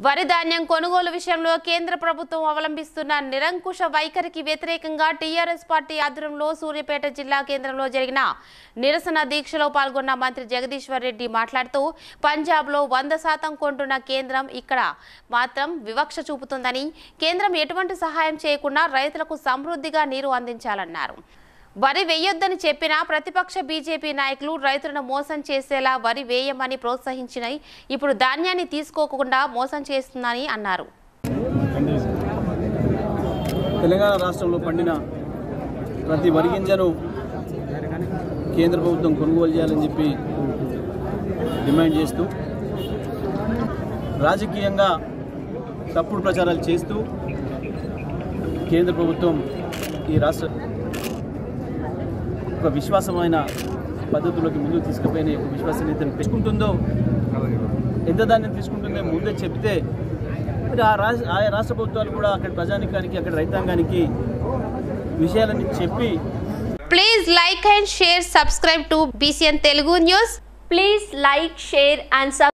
వరి ధాన్యం కొనుగోలు విషయంలో కేంద్ర ప్రభుత్వం అవలంబిస్తున్న నిరంకుశ వైఖరికి వ్యతిరేకంగా టీఆర్ఎస్ పార్టీ ఆధ్వర్యంలో సూర్యాపేట జిల్లా కేంద్రంలో జరిగిన నిరసన దీక్షలో పాల్గొన్న మంత్రి జగదీశ్వర్ రెడ్డి మాట్లాడుతూ పంజాబ్లో 100% కొంటున్న కేంద్రం ఇక్కడ మాత్రం వివక్ష చూపుతుందని, కేంద్రం ఎటువంటి సహాయం చేయకుండా రైతులకు సమృద్ధిగా నీరు అందించాలన్నారు. వరి వేయొద్దని చెప్పిన ప్రతిపక్ష బీజేపీ నాయకులు రైతులను మోసం చేసేలా వరి వేయమని ప్రోత్సహించినాయి. ఇప్పుడు ధాన్యాన్ని తీసుకోకుండా మోసం చేస్తుందని అన్నారు. తెలంగాణ రాష్ట్రంలో పండిన ప్రతి వరి గింజను కేంద్ర ప్రభుత్వం కొనుగోలు చేయాలని చెప్పి డిమాండ్ చేస్తూ, రాజకీయంగా తప్పుడు ప్రచారాలు చేస్తూ కేంద్ర ప్రభుత్వం ఈ రాష్ట్ర ఒక విశ్వాసమైన పద్ధతుల్లోకి ముందుకు తీసుకుపోయిన ఒక విశ్వసనీయతను పెంచుకుంటుందో, ఎంత దాన్ని తీసుకుంటుందో ముందే చెప్తే ఆయా రాష్ట్ర ప్రభుత్వాలు కూడా అక్కడ ప్రజానికానికి, అక్కడ రైతాంగానికి విషయాలన్నీ చెప్పి. Please like and share, subscribe to BCN Telugu News. Please like, share and subscribe.